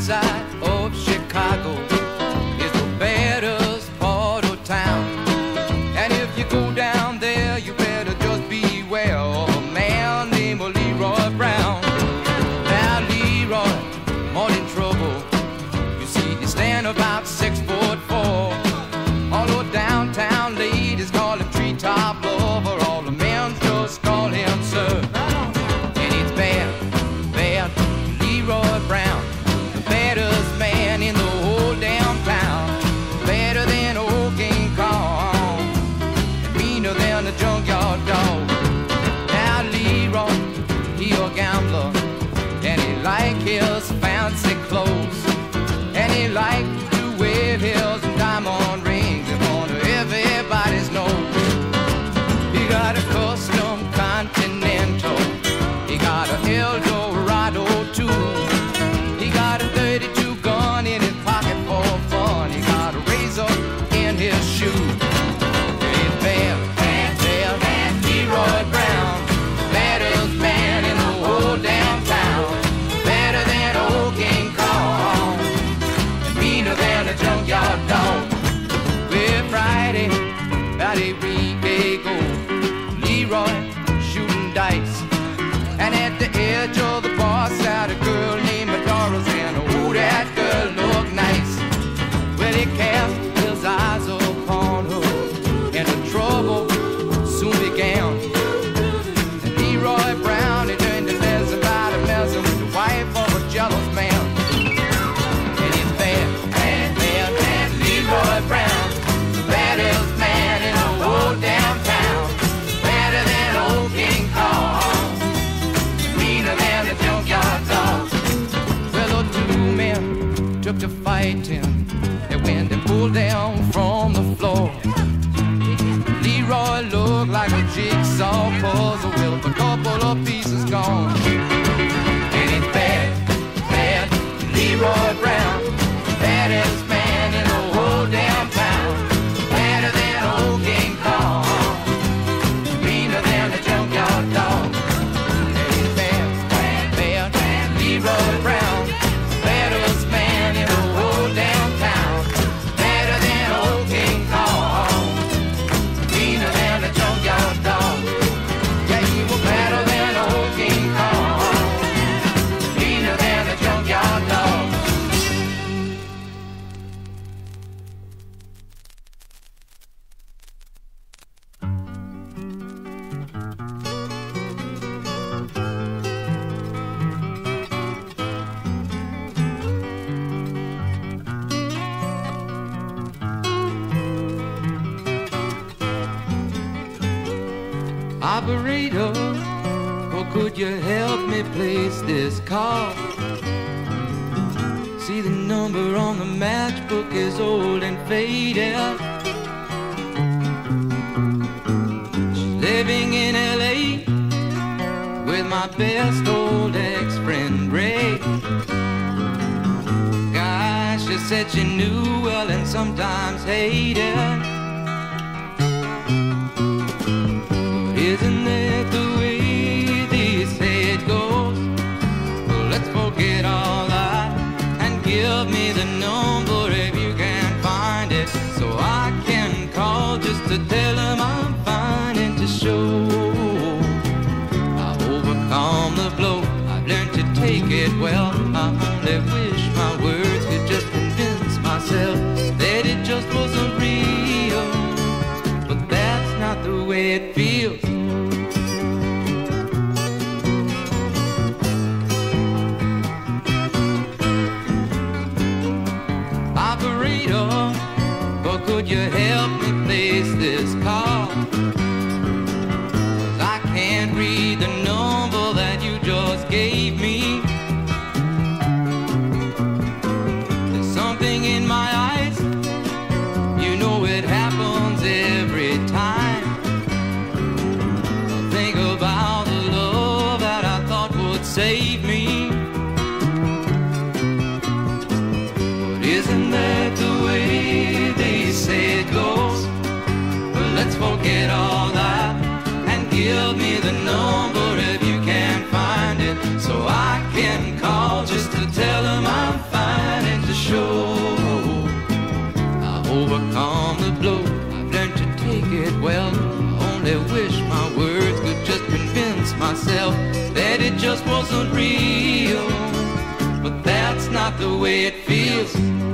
side of Chicago is the baddest part of town. And if you go down there, you better just beware of a man named Leroy Brown. Now Leroy, more in trouble. You see, he stand about 6'4". Although downtown ladies call him treetop lover, all the men just call him sir. And it's bad, bad Leroy Brown, the baddest man in the whole damn town. Better than old King Kong, and meaner than a junkyard dog. Now Leroy, he a gambler, and he like his fancy clothes, and he like to wear his diamond rings in front of everybody's nose. He got a custom Continental, he got a Eldorado too. He got a 32 gun in his pocket for fun. He got a razor in his shoe. It's bad, bad, bad, bad Leroy Brown, baddest man in the whole damn town. Better than old King Kong, meaner than a junkyard dog. Well, Friday, about a week ago, Leroy shooting dice, and at the edge of the bar sat a girl named Doris, and oh, that girl looked nice. Well, he cast his eyes upon her, and the trouble soon began. And Leroy Brown, he turned to mess about a messing with the wife of a jealous man. And it's bad, bad, bad, bad Leroy Brown, the baddest man in the whole damn town. Better than old King Kong, meaner than a junkyard dog. Well, the two men took to fighting. They went and pulled down from the floor. Leroy looked like a jigsaw puzzle with a couple of pieces gone. And it's bad, bad Leroy Brown, baddest man in the whole damn town. Better than old King Kong, meaner than a junkyard dog. And it's bad, bad, bad, bad Leroy Brown, baddest man in the whole damn town. Better than old King Kong, meaner than a junkyard dog. Yeah, he was better than old King Kong, meaner than a junkyard dog. Operator, or could you help me place this call? See, the number on the matchbook is old and faded. She's living in LA with my best old ex-friend Ray. Gosh, she said she knew well and sometimes hated. Isn't that the way they say it goes? Well, let's forget all that and give me the number if you can find it, so I can call just to tell them I'm fine and to show I've overcome the blow. I've learned to take it well. I only wish my words could just convince myself that it just wasn't real, but that's not the way it feels. Operator, or could you help me place this call? 'Cause I can't read the number that you just gave me. There's something in my eyes, you know it happens every time. I think about the love that I thought would save me. But isn't that the way they say it goes? Well, let's forget all that and give me the number if you can find it, so I can call just to tell them I'm fine. just wasn't real. But that's not the way it feels.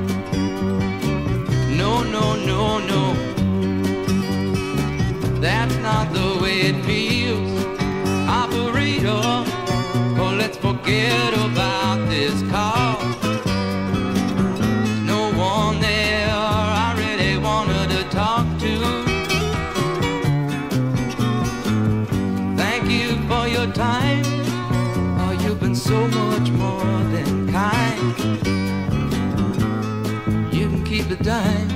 No, no, no, no. That's not the way it feels. Operator, oh, let's forget about this call. No one there I really wanted to talk to. Thank you for your time. Oh, you've been so much more than kind. You can keep the dime.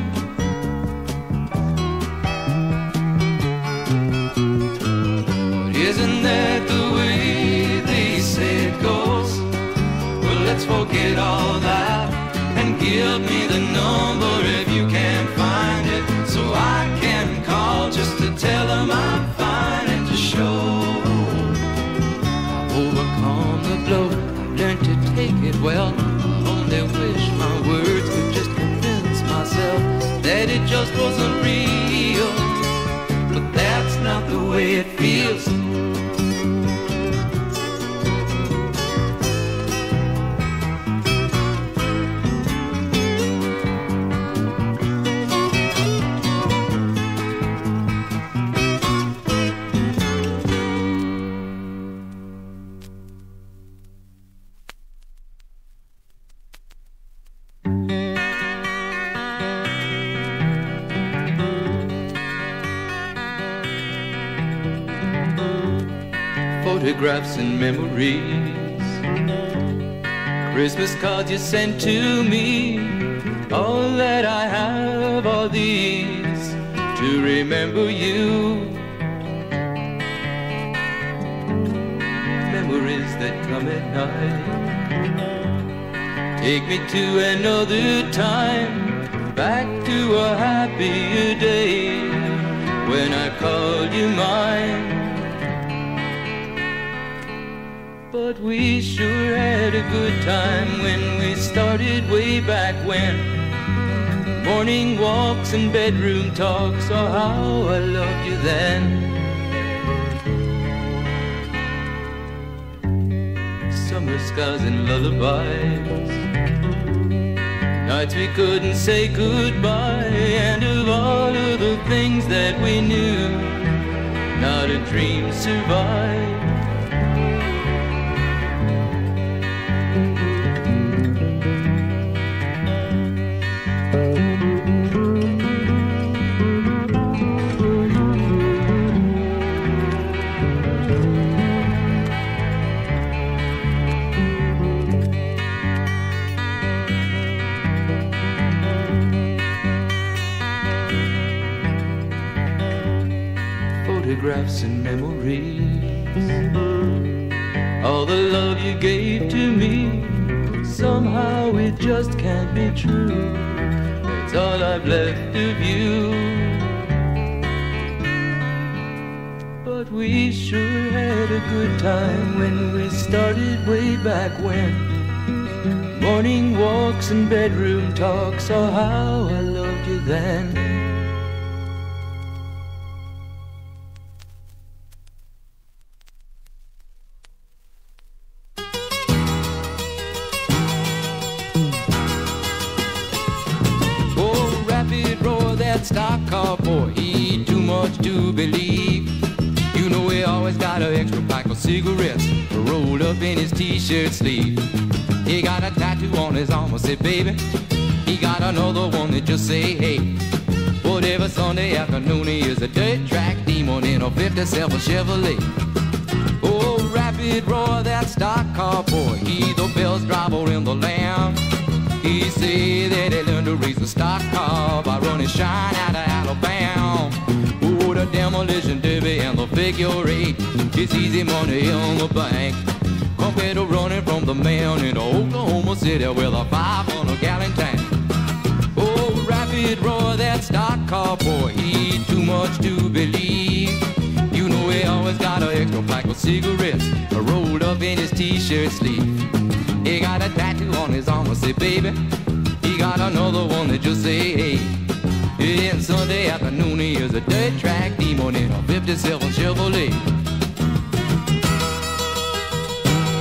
Isn't that the way they say it goes? Well, let's forget all that and give me the number if you can't find it, so I can call just to tell them I'm fine and to show I've overcome the blow. I've learned to take it well. I only wish my words could just convince myself that it just wasn't real. But that's not the way it feels. Photographs and memories, Christmas cards you sent to me. All that I have are these to remember you. Memories that come at night take me to another time, back to a happier day when I called you mine. But we sure had a good time when we started way back when. Morning walks and bedroom talks, oh how I loved you then. Summer skies and lullabies, nights we couldn't say goodbye, and of all of the things that we knew, not a dream survived. Photographs and memories, all the love you gave to me, somehow it just can't be true. It's all I've left of you. But we sure had a good time when we started way back when. Morning walks and bedroom talks, oh how I loved you then. Stock car boy, he ain't too much to believe. You know he always got an extra pack of cigarettes rolled up in his t-shirt sleeve. He got a tattoo on his arm that say baby. He got another one that just say hey. Whatever Sunday afternoon he is a dirt track demon in a 57 Chevrolet. Oh, rapid roar, that stock car boy, he the best driver in the land. He say that he learned to race a stock car by running shine out of Alabama. Oh, the demolition derby and the figure eight, it's easy money in the bank compared to running from the man in Oklahoma City with a 500-gallon tank. Oh, rapid roar, that stock car boy, he ain't too much to believe. You know he always got an extra pack of cigarettes rolled up in his t-shirt sleeve. He got a tattoo on his arm that say baby. He got another one that just say hey. And Sunday afternoon he is a dirt track demon in a 57 Chevrolet.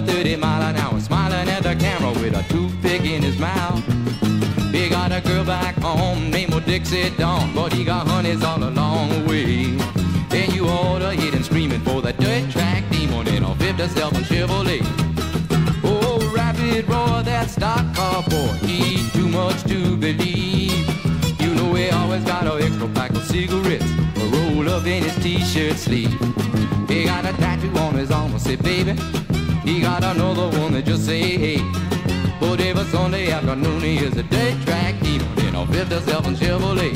a 30 mile an hour, smiling at the camera with a toothpick in his mouth. He got a girl back home named Dixie Dawn, but he got honeys all along the way. And you ought to hit him screaming for that dirt track demon in a 57 Chevrolet. Oh, rapid roar, that stock car boy, he's too much to believe. You know he always got an extra pack of cigarettes, a roll up in his t-shirt sleeve. He got a tattoo on his arm that say baby. He got another one that just say hey. But every Sunday afternoon he is a dirt track demon in a 57 Chevrolet.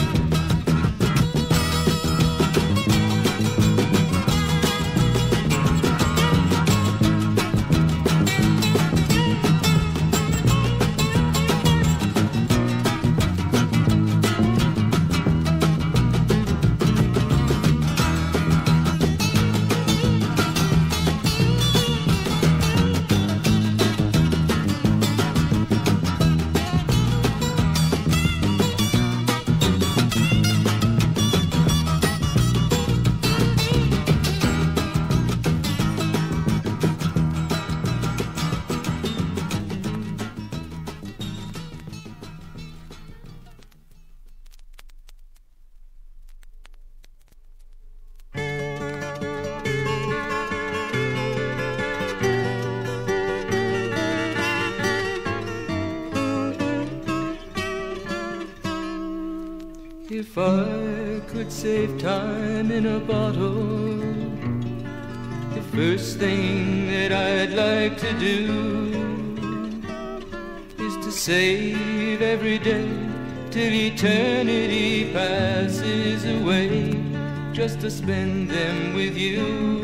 If I could save time in a bottle, the first thing that I'd like to do is to save every day till eternity passes away, just to spend them with you.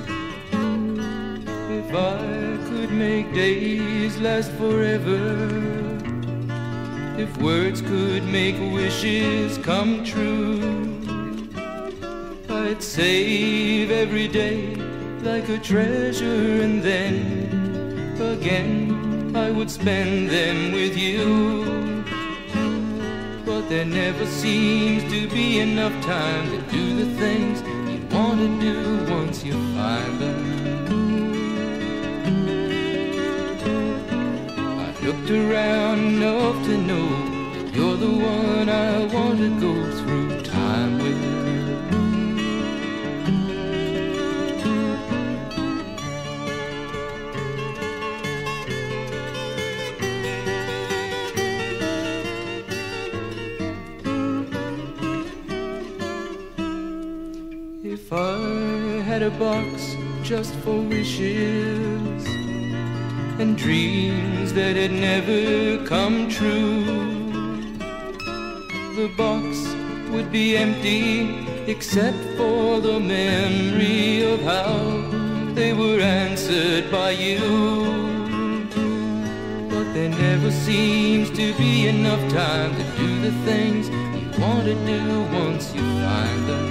If I could make days last forever, if words could make wishes come true, I'd save every day like a treasure, and then again I would spend them with you. But there never seems to be enough time to do the things you want to do once you find them. Looked around enough to know that you're the one I want to go through time with. If I had a box just for wishes and dreams that had never come true, the box would be empty except for the memory of how they were answered by you. But there never seems to be enough time to do the things you want to do once you find them.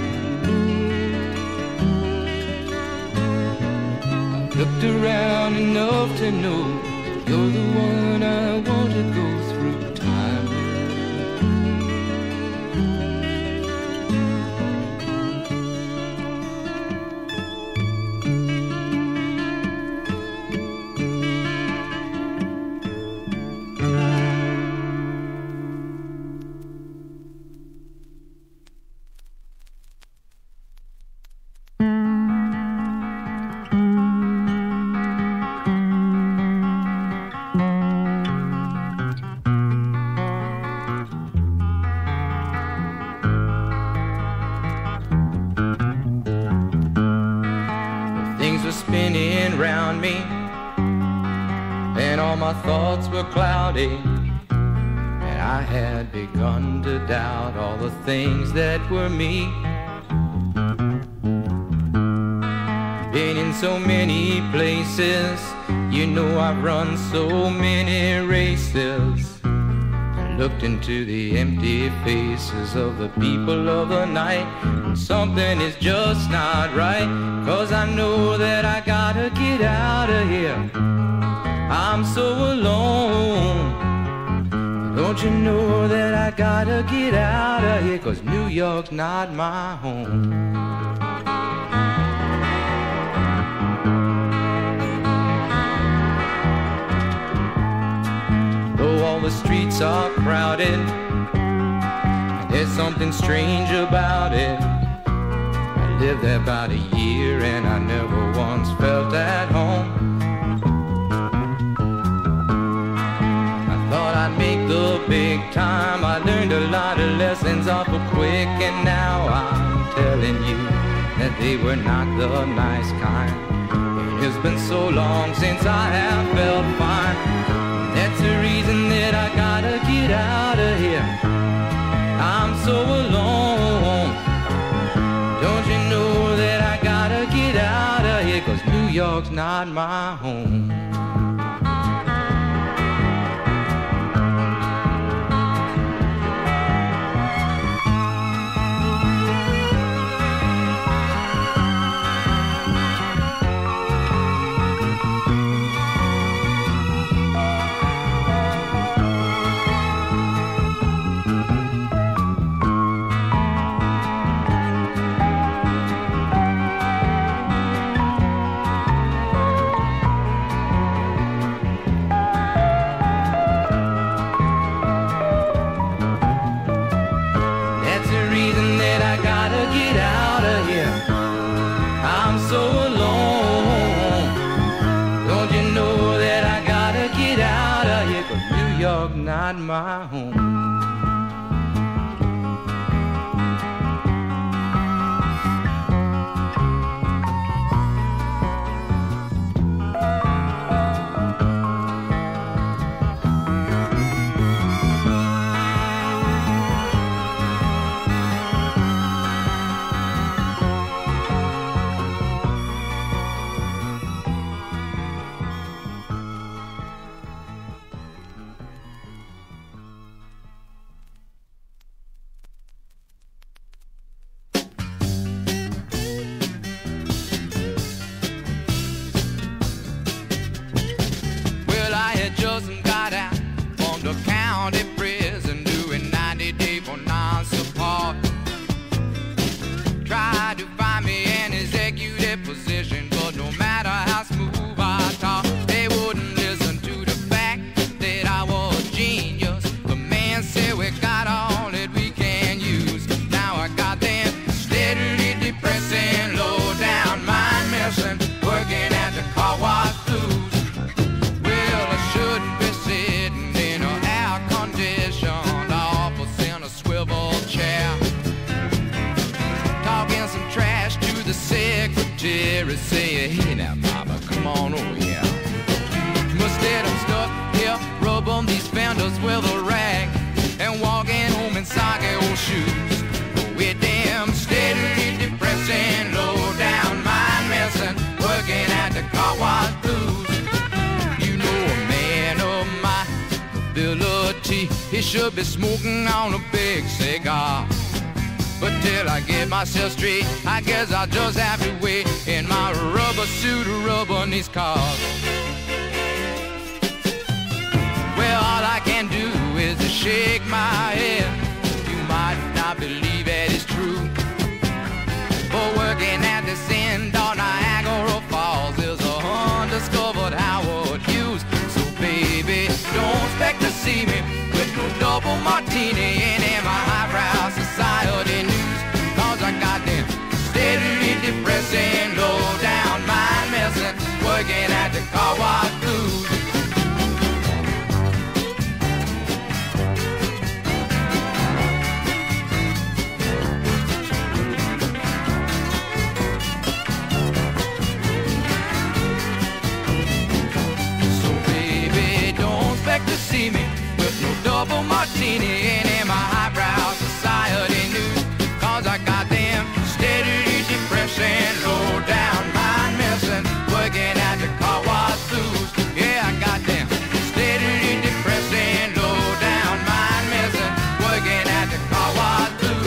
Looked around enough to know you're the one I want to go through time with. Spinning round me, and all my thoughts were cloudy, and I had begun to doubt all the things that were me. Been in so many places, you know I've run so many races, and looked into the empty faces of the people of the night, and something is just not right, 'cause I know that I gotta get out of here. I'm so alone. Don't you know that I gotta get out of here, 'cause New York's not my home. the streets are crowded. There's something strange about it. I lived there about a year and I never once felt at home. I thought I'd make the big time. I learned a lot of lessons awful quick, and now I'm telling you that they were not the nice kind. It's been so long since I have felt fine. That's the reason that I gotta get out of here. I'm so alone. Don't you know that I gotta get out of here? 'Cause New York's not my home. Not my home. Say, hey now, mama, come on over here. Must let them stuck here, rub on these fenders with a rag, and walking home in soggy old shoes. With them steadily depressing, low down mind messing, working at the car wash blues. You know a man of my ability, he should be smoking on a big cigar. But till I get myself straight, I guess I'll just have to wait in my rubber suit, rubbing these cars. Well, all I can do is to shake my head. You might not believe it is true, but working at this end on Niagara Falls is a undiscovered Howard Hughes. So baby, don't expect to see me with no double martini and in my highbrow society news. 'Cause I got them steadily depressing, low down mind messing, working at the car wash blues. So baby, don't expect to see me with no double martini and in my highbrow society news. 'Cause I got them steadily depressing, low down mind messing, working at the car wash blues. Yeah, I got them steadily depressing, low down mind messing, working at the car wash blues.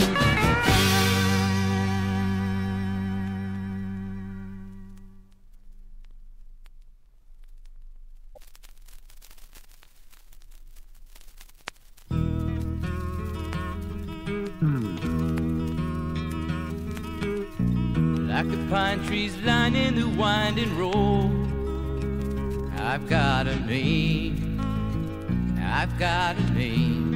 Like the pine trees lining the winding road, I've got a name, I've got a name,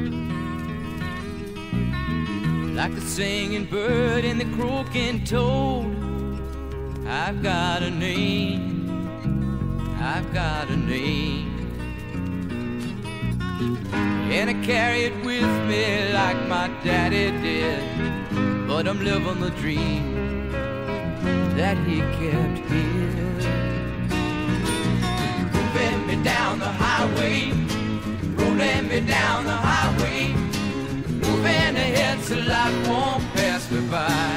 like the singing bird and the croaking toad. I've got a name, I've got a name, and I carry it with me like my daddy did. But I'm living the dream that he kept here. Moving me down the highway, rolling me down the highway, moving ahead so life won't pass me by.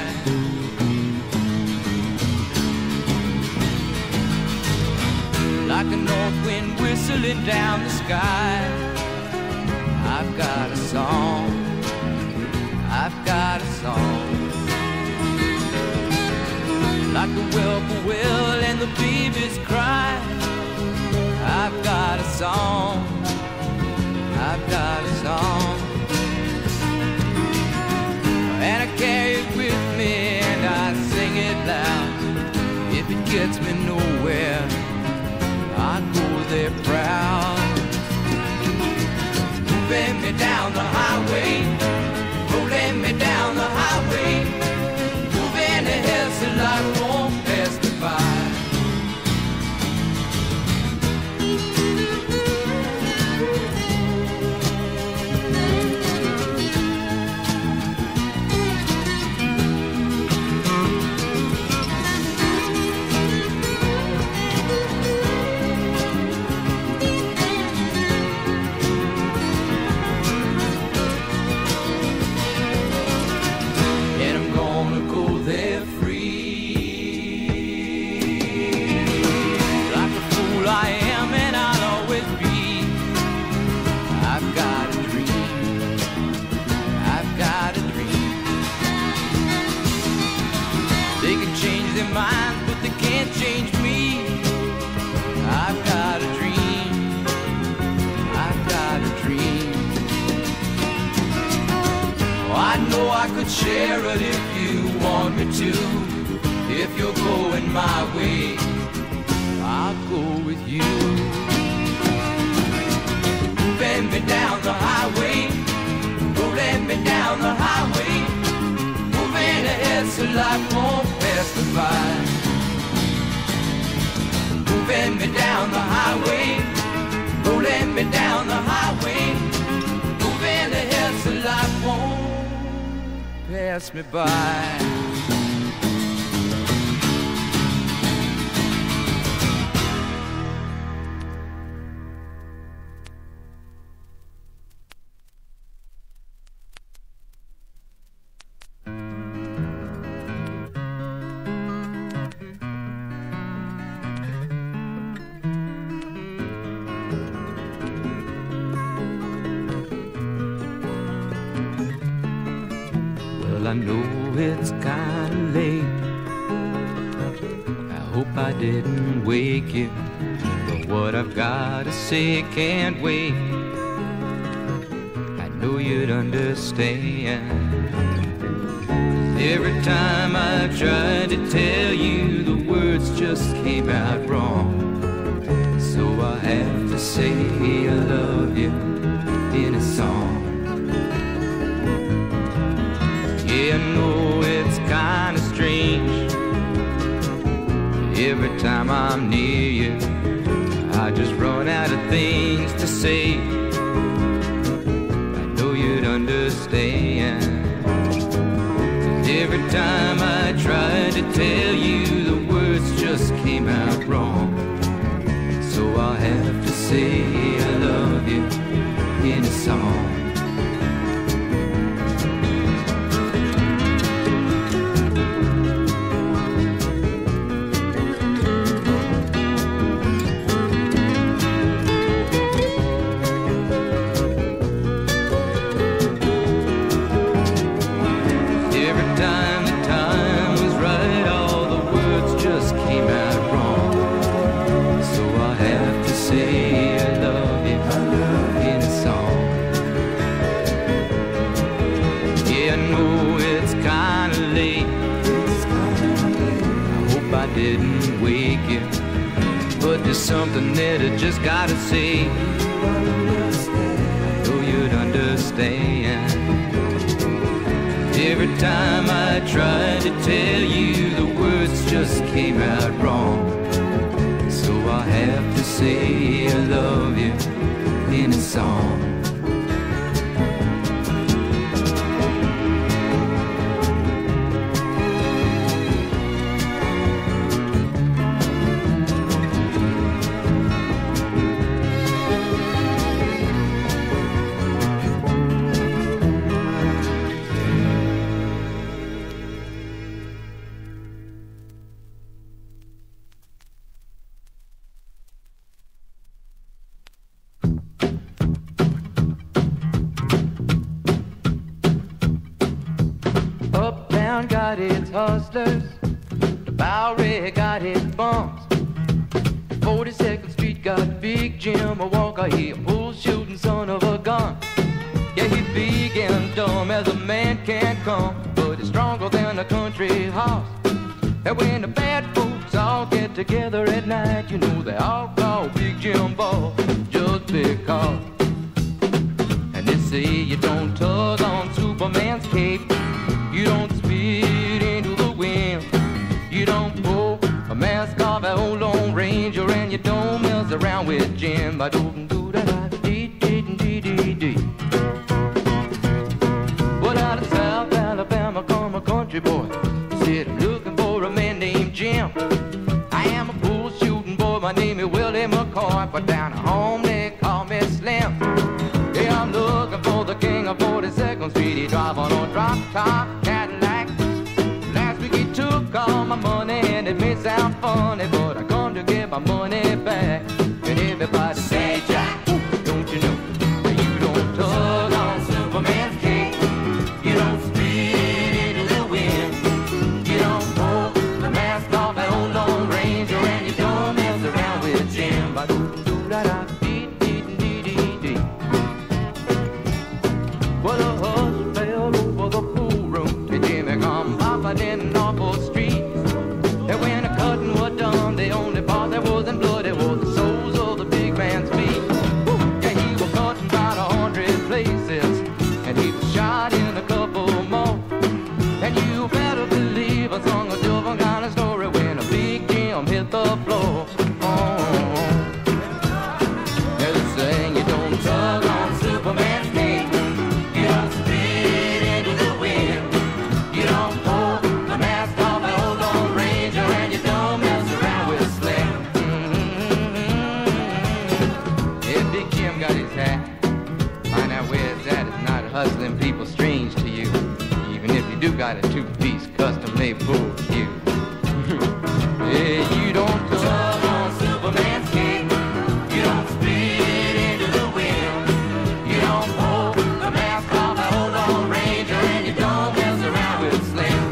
Like a north wind whistling down the sky, I've got a song, I've got a song. Like the whippoorwill and the babies cry, I've got a song, I've got a song. And I carry it with me and I sing it loud. If it gets me nowhere, I go there proud. Moving me down the highway, rolling me down the highway, moving ahead so life won't pass me by. Minds, but they can't change me. I've got a dream, I've got a dream. Oh, I know I could share it if you want me to. If you're going my way, I'll go with you. Bend me down the highway, rolling me down the highway, moving ahead so life won't pass me by. Moving me down the highway, rolling me down the highway, moving ahead so life won't pass me by. I know it's kinda late. I hope I didn't wake you, but what I've gotta say can't wait. I know you'd understand. Every time I tried to tell you, the words just came out wrong. So I have to say I love you in a song. Yeah, I know it's kinda strange. Every time I'm near you, I just run out of things to say. I know you'd understand. 'Cause every time I tried to tell you, the words just came out wrong. So I'll have to say I love you in a song. Didn't wake you, but there's something that I just gotta say. understand. Every time I tried to tell you, the words just came out wrong. So I have to say I love you in a song. Got its hustlers, the Bowery got its bums. 42nd Street got Big Jim, a Walker, he a bull shooting son of a gun. Yeah, he's big and dumb as a man can come, but he's stronger than a country horse. And when the bad folks all get together at night, you know they all call Big Jim Boss just because. And they say you don't tug on Superman's cape, you don't spit into the wind, you don't pull a mask off an old Lone Ranger, and you don't mess around with Jim. Well, out of South Alabama come a country boy, said I'm looking for a man named Jim. I am a bull shooting boy, my name is Willie McCoy, but down at home they call me Slim. Yeah, I'm looking for the king of 42nd Street. He drive on a drop top Cadillac. Last week he took all my money, and it may sound funny, but I come to get my money back. And everybody say, Jack, don't you know that you don't tug on Superman's cape, you don't spit into the wind, you don't pull the mask off an old Lone Ranger, and you don't mess around with Jim. Well, a hush fell over the pool room, and Jimmy come popping in Norfolk Street. And when the cutting was done, the only part that wasn't bloody was the soles of the big man's feet. Yeah, he was cut in about 100 places, and he was shot in a couple more. And you better believe I sung a different kind of story when a Big Jim hit the floor. They're saying you don't tug on Superman's cape, you don't spit into the wind, you don't pull the mask off an old Lone Ranger, and you don't mess around with Slim. Yeah, Big Jim got his hat. Find out where it's at. It's not hustling people strange to you, even if you do got a two-piece custom-made bull cue. Yeah, you don't tug on Superman's cape, you don't spit into the wind, you don't pull the mask off an old Lone Ranger, and you don't mess around with Slim.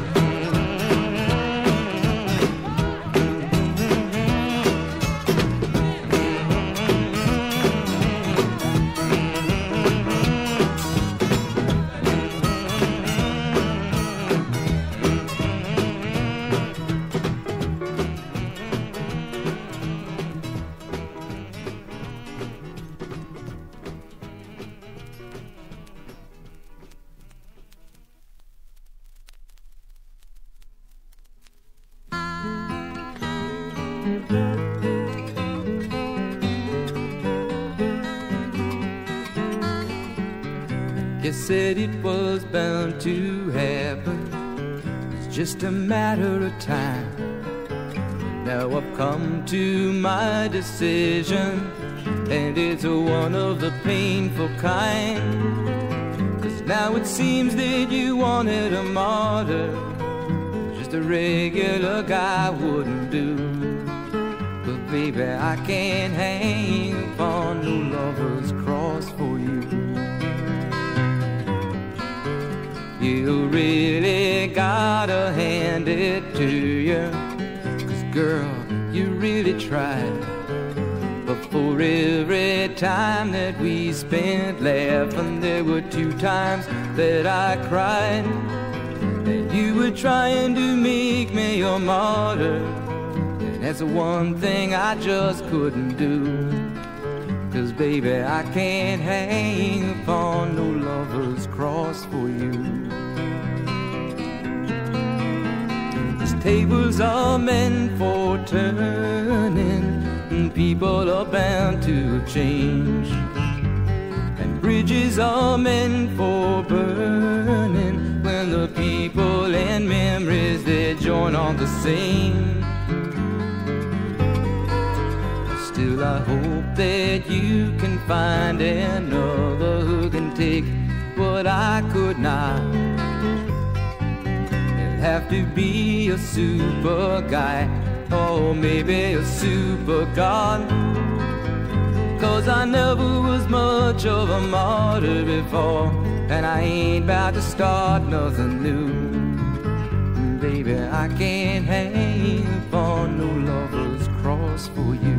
You said it was bound to happen, it's just a matter of time. Now I've come to my decision, and it's one of the painful kind. 'Cause now it seems that you wanted a martyr, just a regular guy wouldn't do. But baby, I can't hang upon no lover's cross for you. You really gotta hand it to you, 'cause girl, you really tried. But for every time that we spent laughing, there were 2 times that I cried. And you were trying to make me your martyr, and that's the one thing I just couldn't do. 'Cause baby, I can't hang upon no lover cross for you. These tables are meant for turning, and people are bound to change. And bridges are meant for burning, when the people and memories they join on the same. Still I hope that you can find another who can take what I could not. It'll have to be a super guy, or maybe a super god. 'Cause I never was much of a martyr before, and I ain't about to start nothing new. Baby, I can't hang upon no lover's cross for you.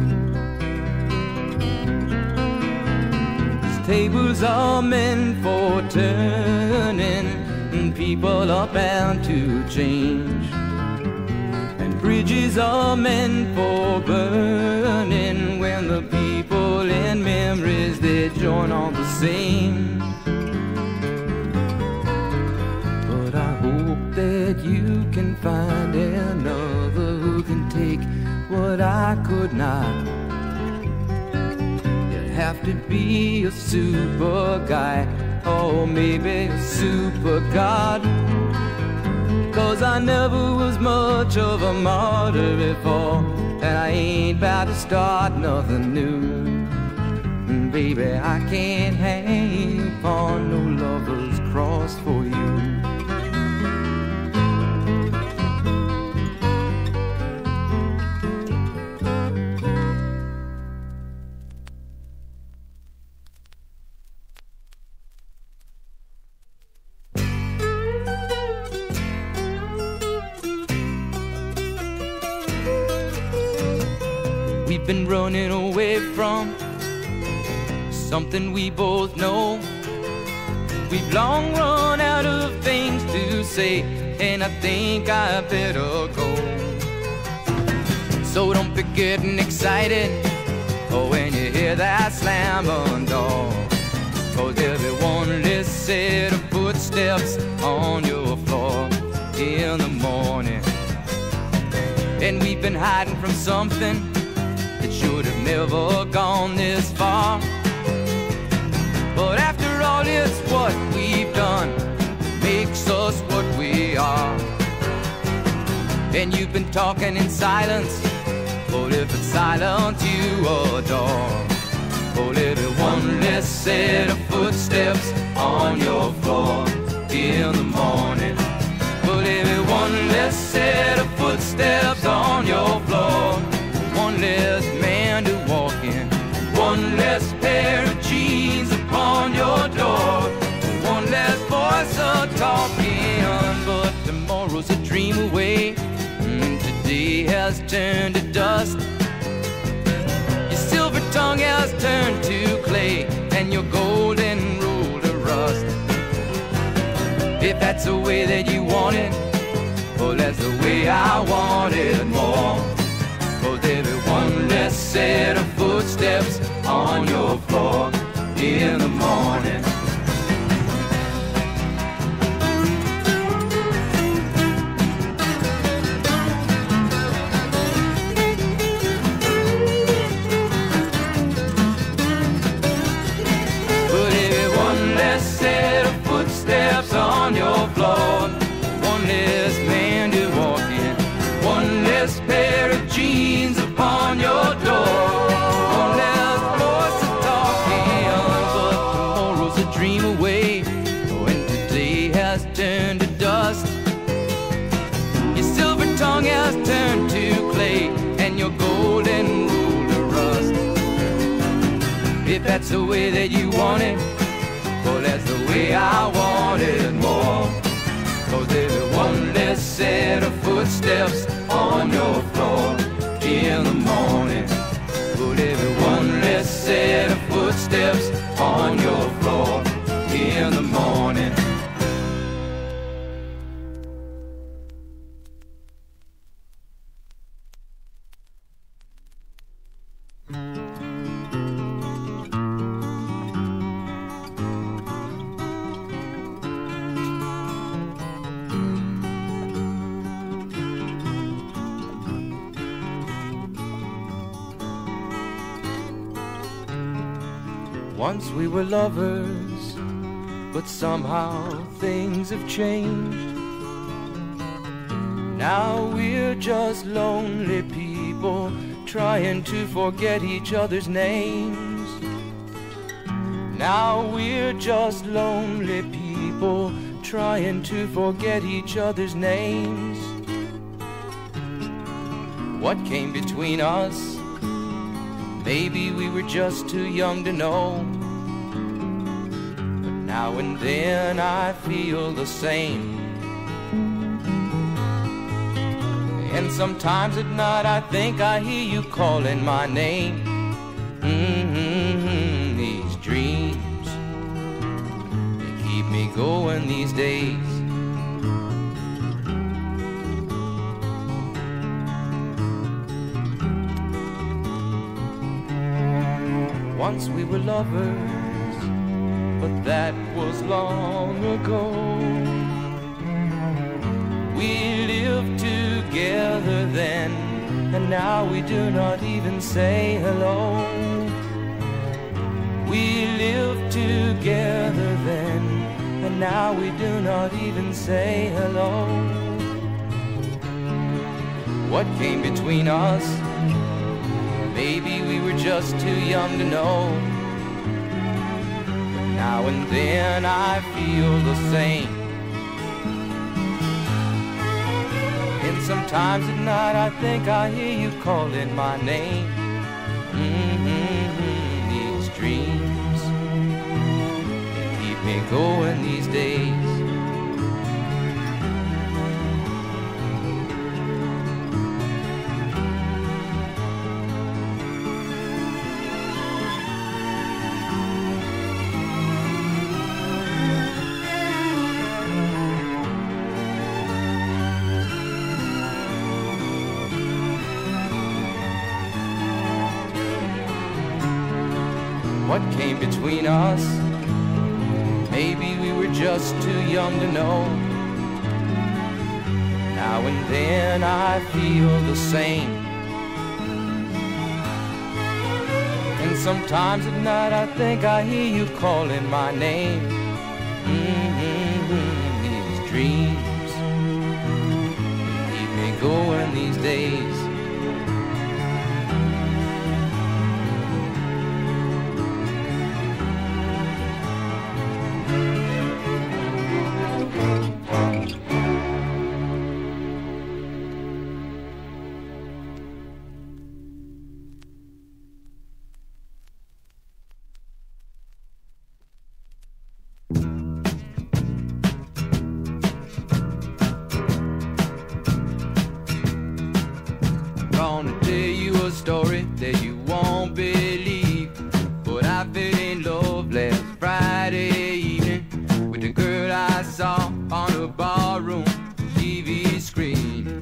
These tables are meant for turning, and people are bound to change. And bridges are meant for burning, when the people and memories they join on the same. But I hope that you can find another who can take what I could not. You'll have to be a super guy, or maybe a super god. 'Cause I never was much of a martyr before, and I ain't about to start nothing new. Baby, I can't hang upon no lover's cross for you. We've been running away from something we both know. We've long run out of things to say, and I think I better go. So don't be getting excited when you hear that slam on door, 'cause there'll be one less set of footsteps on your floor in the morning. And we've been hiding from something that should have never gone this far. But after all, it's what we've done makes us what we are. And you've been talking in silence, but if it's silence you adore. But there'll be one less set of footsteps on your floor in the morning. But there'll be one less set of footsteps on your floor. One less man to walk in, one less pair of jeans upon your door, one less voice a-talking. But tomorrow's a dream away, and today has turned to dust. Your silver tongue has turned to clay, and your golden rule to rust. If that's the way that you want it, well, that's the way I want it more. 'Cause there'll be one less set of footsteps on your floor in the morning. But there'll be one less set of footsteps on your floor, one less man to walk in, one less pair of jeans upon your door, one less voice to talking. But tomorrow's a dream away, when today has turned to dust. Your silver tongue has turned to clay, and your golden rule to rust. If that's the way that you want it, well, that's the way I want it more. 'Cause there'll be one less set of footsteps on your floor in the morning. But there'll be one less set of footsteps on your floor in the morning. Once we were lovers, but somehow things have changed. Now we're just lonely people trying to forget each other's names. Now we're just lonely people trying to forget each other's names. What came between us? Maybe we were just too young to know. But now and then I feel the same. And sometimes at night I think I hear you calling my name. These dreams, they keep me going these days. Once we were lovers, but that was long ago. We lived together then, and now we do not even say hello. We lived together then, and now we do not even say hello. What came between us? Maybe we were just too young to know. But now and then I feel the same. And sometimes at night I think I hear you calling my name. These dreams, they keep me going these days. What came between us? Maybe we were just too young to know. Now and then I feel the same. And sometimes at night I think I hear you calling my name. These dreams, they keep me going these days. Gonna tell you a story that you won't believe, but I fell in love last Friday evening with the girl I saw on a barroom TV screen.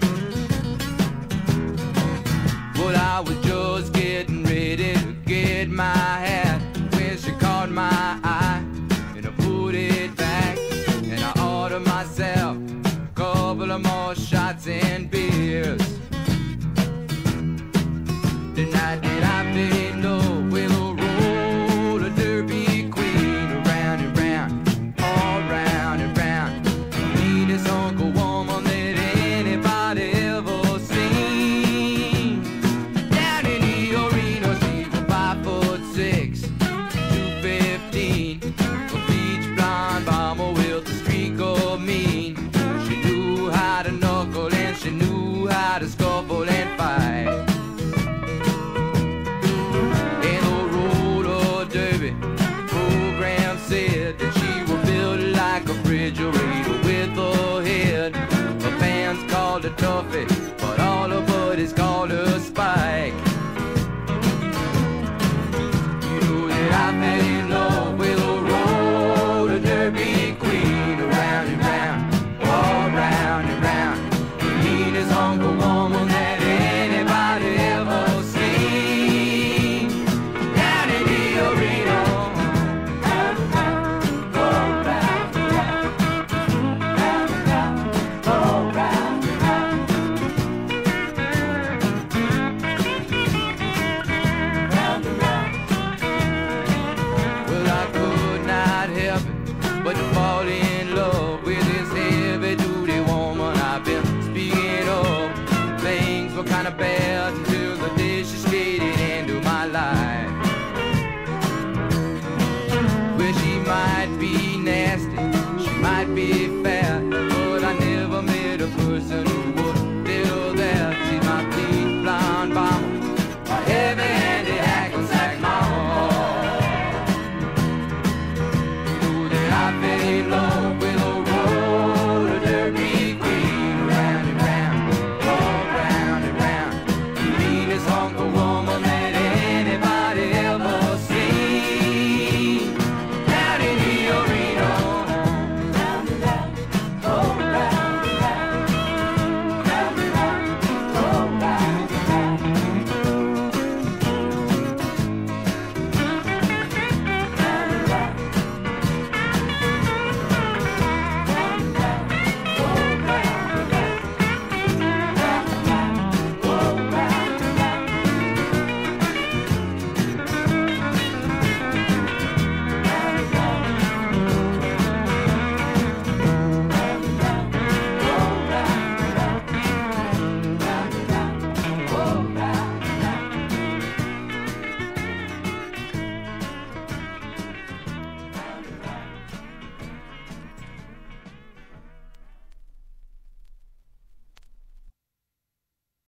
But I was just getting ready to get my hat when she caught my eye, and I put it back, and I ordered myself a couple of more shots and beers. The night that I fell in love with a roller derby queen, around and round, all round and round. Meanest Uncle Woman that anybody ever seen. Down in the arena, she was 5'6", 215, a beach blonde bomber with a streak of mean. She knew how to knuckle and she knew how to scuffle and fight. Program said that she was built like a refrigerator with a head